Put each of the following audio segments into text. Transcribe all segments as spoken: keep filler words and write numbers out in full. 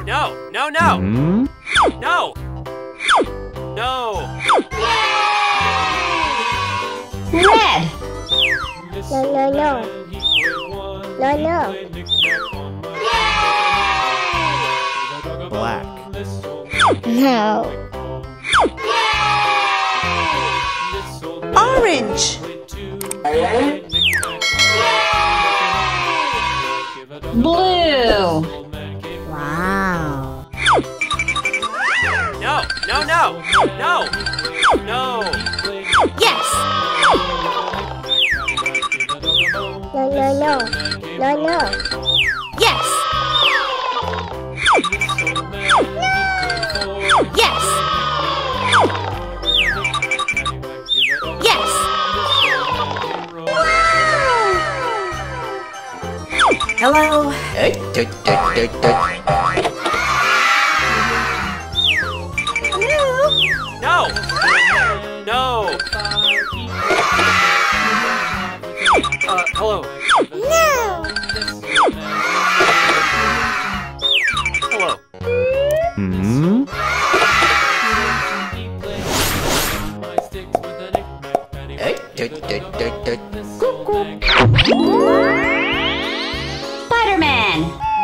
No, no, no! Hmm? No! No! Red. No, no, no. No, no. Black. No. Orange. Blue. Wow. No, no, no! No! No! Yes. No, no, no. No, no. Yes. Yes. Yes. Hello. No! No! Uh, hello. No. Hello. Hmm? Spider-Man.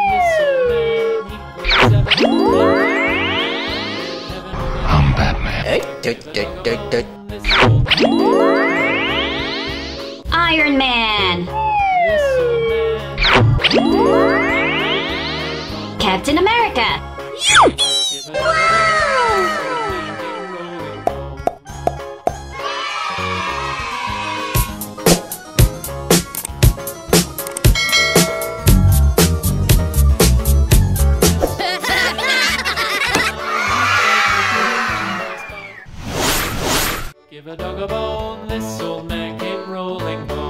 I'm Batman. Iron Man. Captain America. Give a dog a bone, this old man came rolling home.